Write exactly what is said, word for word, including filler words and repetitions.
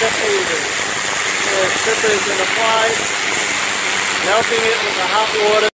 the pavers. The stripper has been applied, melting it with the hot water.